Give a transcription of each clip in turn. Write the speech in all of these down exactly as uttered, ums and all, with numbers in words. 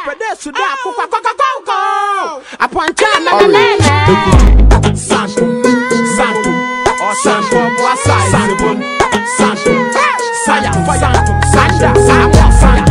pedesu da kukwa koko koko. Upon time, Santo, Santo, or Santo, Boasa, Santo, Santo, Saya, Santo, Sanda, Sama, Santo.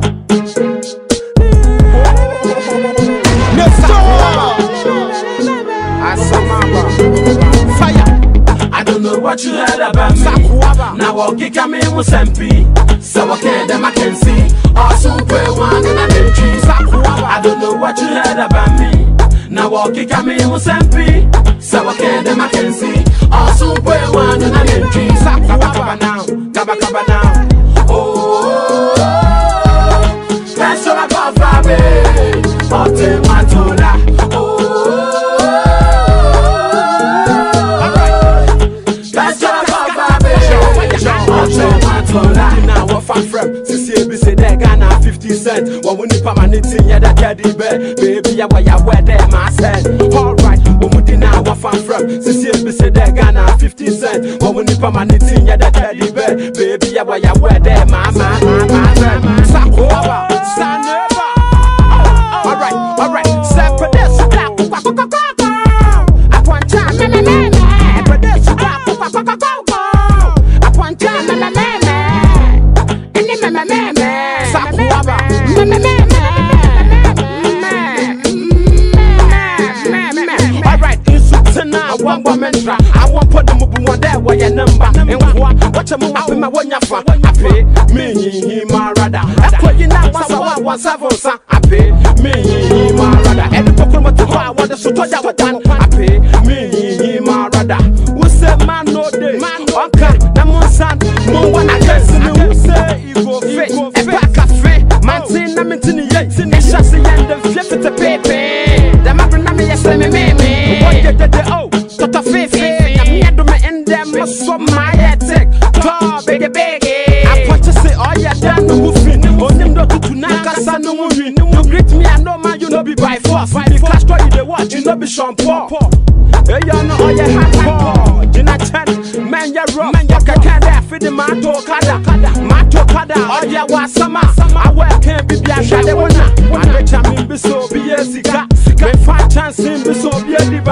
I don't know what you heard about me. Now I'll kick a me musempi. So I can't them I can see. Awesome pray one in a tree. I don't know what you heard about me. Now I'll kick a me musempi. So I can't them I can see. Awesome pray one in a tree. Kaba kaba now, kaba kaba now. Oh, that's what I got for me. Ote matola. Now what fan from C C B say that Ghana fifty cent. What we need permanent yeah that teddy bear. Baby I wear wear them my said. Alright, what we need now what fan from C C B say that Ghana fifty cent. What we need permanent yeah that teddy bear. Baby I wear wear them my my my my Sakova, Saneva. Alright, alright, separate this down. I want time, me me me. Separate this down. One time, me me me me, and me me me me, Sakuaba, me me me me, me. Alright, in Sutana, one woman try. I won't put them up one day. Why your number? And what? What you move up in my one ya for? I pay me, he, my rather. I call you now. Once I want one seven, son. I pay me, he, my rather. And the Pokemon to buy what the Sutoja was done. I pay me, he, my rather. Who said man no day? Man no day. Son, no one I guess in the say you go fit a pack of fit. Man, say, I'm in the yet in the chassis and the flip it to paper. The mapper, I'm yes, let me me. What did the oh, got a fit, I'm here to me in them, so my attic. Tall, baby, baby. I want to say, oh, yeah, damn, no moving. On them, not to Nakasa, no moving. No greet me, I know, man, you know, be by force. The Castro, you the watch, you know, be shampoo. Hey, you know, oh, yeah, hard. Jonathan, man, you're wrong. The mato kada mato kada odia wa sama I work can be bia shade wona I bet am be so be sika me fa chance be so be